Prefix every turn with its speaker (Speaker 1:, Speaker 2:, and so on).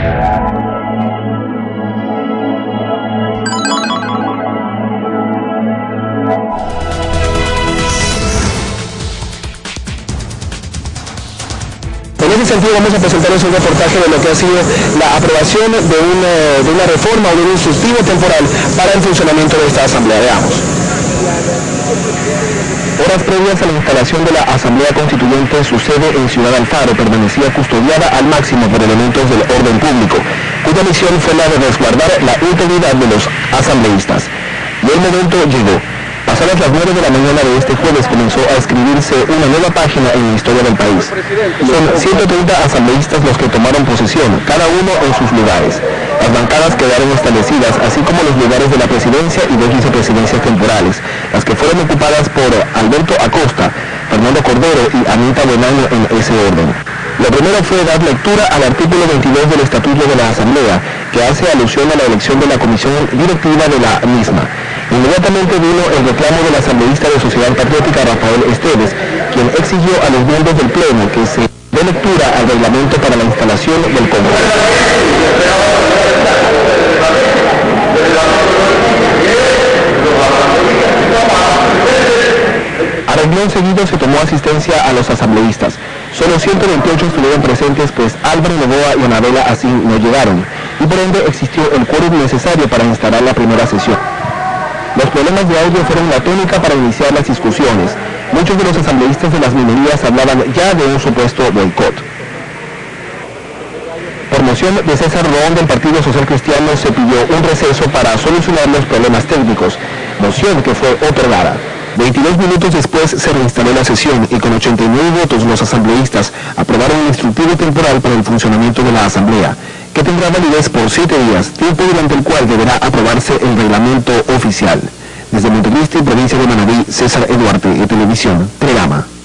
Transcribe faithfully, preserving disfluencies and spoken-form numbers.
Speaker 1: En ese sentido vamos a presentarles un reportaje de lo que ha sido la aprobación de una, de una reforma o de un instructivo temporal para el funcionamiento de esta asamblea. Veamos. Horas previas a la instalación de la Asamblea Constituyente, su sede en Ciudad Alfaro permanecía custodiada al máximo por elementos del orden público, cuya misión fue la de resguardar la integridad de los asambleístas. Y el momento llegó. Pasadas las nueve de la mañana de este jueves comenzó a escribirse una nueva página en la historia del país. Son ciento treinta asambleístas los que tomaron posesión, cada uno en sus lugares. Las bancadas quedaron establecidas, así como los lugares de la presidencia y dos vicepresidencias temporales, las que fueron ocupadas por Alberto Acosta, Fernando Cordero y Anita Buenaño en ese orden. Lo primero fue dar lectura al artículo veintidós del Estatuto de la Asamblea, que hace alusión a la elección de la comisión directiva de la misma. Inmediatamente vino el reclamo del asambleísta de Sociedad Patriótica Rafael Esteves, quien exigió a los miembros del Pleno que se dé lectura al reglamento para la instalación del Congreso. A renglón seguido se tomó asistencia a los asambleístas. Solo ciento veintiocho estuvieron presentes, pues Álvaro Novoa y Anabela así no llegaron, y por ende existió el quórum necesario para instalar la primera sesión. Los problemas de audio fueron la tónica para iniciar las discusiones. Muchos de los asambleístas de las minorías hablaban ya de un supuesto boicot. Por moción de César Roón del Partido Social Cristiano se pidió un receso para solucionar los problemas técnicos, moción que fue otorgada. veintidós minutos después se reinstaló la sesión y con ochenta y nueve votos los asambleístas aprobaron un instructivo temporal para el funcionamiento de la Asamblea, que tendrá validez por siete días, tiempo durante el cual deberá aprobarse el reglamento oficial. Desde Montecristi, provincia de Manabí, César Eduarte, de Televisión, Telegama.